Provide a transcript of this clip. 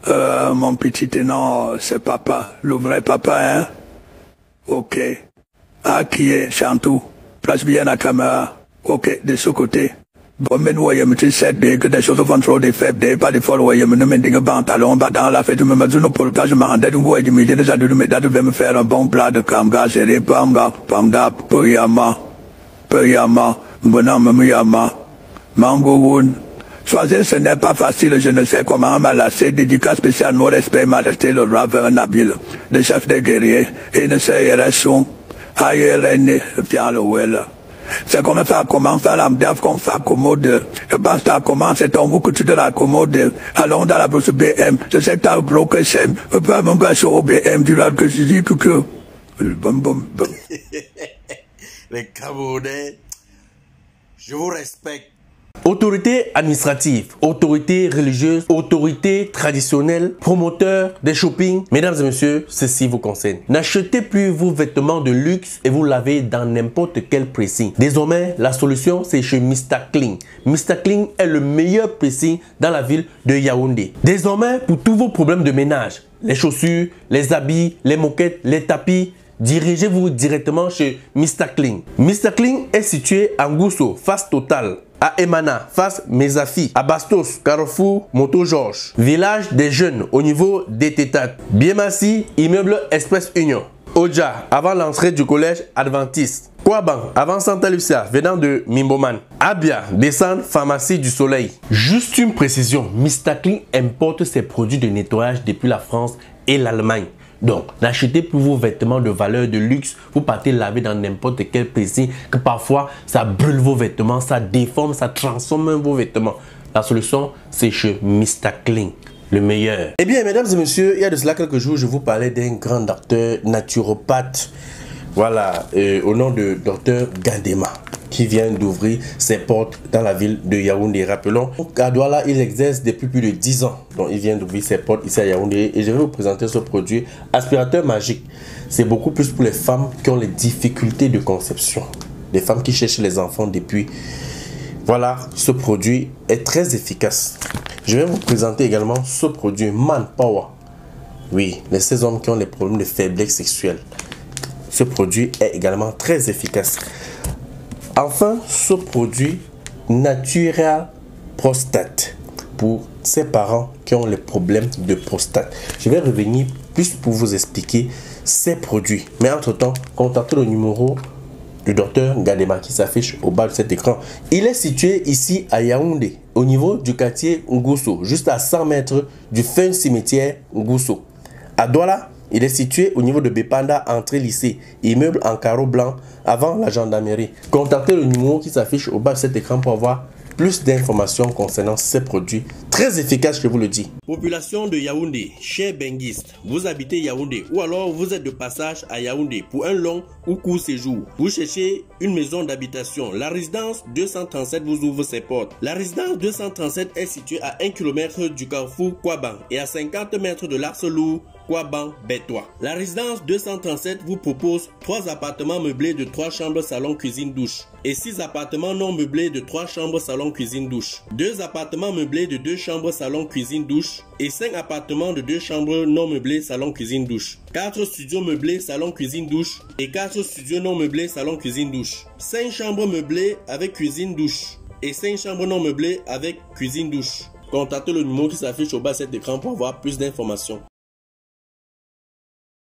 Mon petit ténor, c'est papa, le vrai papa, hein? Ok. Ah, qui est Chantou? Place bien la caméra. Ok, de ce côté. Bon, mais nous, voyons, tu sais, que des choses vont trop des faibles, pas des folles, voyons, nous, mais des pantalons, dans la fête, me mettre pour le cas, je m'en rendais, nous, voyons, me devait me faire un bon plat de kanga, c'est panga, puyama, bonhomme, muyama, mango woun. Choisir, ce n'est pas facile, je ne sais comment m'alasser. Dédicace spéciale, mon respect, majesté, le raveur Nabil, le chef des guerriers, et ne sait son, aïe, l'aîné, le pian, le well. C'est comme ça commence à la m'daf qu'on s'accommode. Je pense que ça commence, c'est ton goût que tu te l'accommodes. Allons dans la bourse BM, je sais que t'as bloqué, c'est, pas mon gars sur BM, du lado que je dis que, bon. Les Camerounais, je vous respecte. Autorité administrative, autorité religieuse, autorité traditionnelle, promoteur des shopping. Mesdames et messieurs, ceci vous concerne. N'achetez plus vos vêtements de luxe et vous lavez dans n'importe quel pressing. Désormais, la solution c'est chez Mr Clean. Mr Clean est le meilleur pressing dans la ville de Yaoundé. Désormais, pour tous vos problèmes de ménage, les chaussures, les habits, les moquettes, les tapis, dirigez-vous directement chez Mr Clean. Mr Clean est situé à Ngousso, face Total. À Emana, face Mesafi, à Bastos, Carrefour, Moto Georges. Village des jeunes au niveau des Tétates. Biemassi, immeuble Express Union. Oja, avant l'entrée du collège Adventiste. Kouaban, avant Santa Lucia, venant de Mimboman. Abia, descente Pharmacie du Soleil. Juste une précision, Mr Clean importe ses produits de nettoyage depuis la France et l'Allemagne. Donc, n'achetez plus vos vêtements de valeur de luxe. Vous partez laver dans n'importe quel pressing que parfois ça brûle vos vêtements, ça déforme, ça transforme vos vêtements. La solution, c'est chez Mr Clean, le meilleur. Eh bien, mesdames et messieurs, il y a de cela quelques jours, je vous parlais d'un grand docteur naturopathe. Voilà, au nom de docteur Gadema, qui vient d'ouvrir ses portes dans la ville de Yaoundé. Rappelons qu'à Douala, il exerce depuis plus de 10 ans. Donc, il vient d'ouvrir ses portes ici à Yaoundé. Et je vais vous présenter ce produit aspirateur magique. C'est beaucoup plus pour les femmes qui ont les difficultés de conception. Les femmes qui cherchent les enfants depuis. Voilà, ce produit est très efficace. Je vais vous présenter également ce produit Manpower. Oui, ces hommes qui ont des problèmes de faiblesse sexuelle. Ce produit est également très efficace. Enfin, ce produit Natural Prostate pour ces parents qui ont les problèmes de prostate. Je vais revenir plus pour vous expliquer ces produits. Mais entre-temps, contactez le numéro du docteur Gadema qui s'affiche au bas de cet écran. Il est situé ici à Yaoundé, au niveau du quartier Ngousso, juste à 100 mètres du fin cimetière Ngousso. À Douala, il est situé au niveau de Bepanda, entrée lycée, immeuble en carreau blanc avant la gendarmerie. Contactez le numéro qui s'affiche au bas de cet écran pour avoir plus d'informations concernant ces produits très efficaces, je vous le dis. Population de Yaoundé, chers benguistes, vous habitez Yaoundé ou alors vous êtes de passage à Yaoundé pour un long ou court séjour. Vous cherchez une maison d'habitation. La résidence 237 vous ouvre ses portes. La résidence 237 est située à 1 km du carrefour Kouaban et à 50 mètres de l'Arcelou Kouaban Bétois. La résidence 237 vous propose 3 appartements meublés de 3 chambres, salon, cuisine, douche et 6 appartements non meublés de 3 chambres, salon, cuisine, douche. 2 appartements meublés de 2 chambres, salon, cuisine, douche et 5 appartements de 2 chambres non meublés, salon, cuisine, douche. 4 studios meublés, salon, cuisine, douche et 4 studios non meublés, salon, cuisine, douche. 5 chambres meublées avec cuisine, douche et 5 chambres non meublées avec cuisine, douche. Contactez le numéro qui s'affiche au bas de cet écran pour avoir plus d'informations.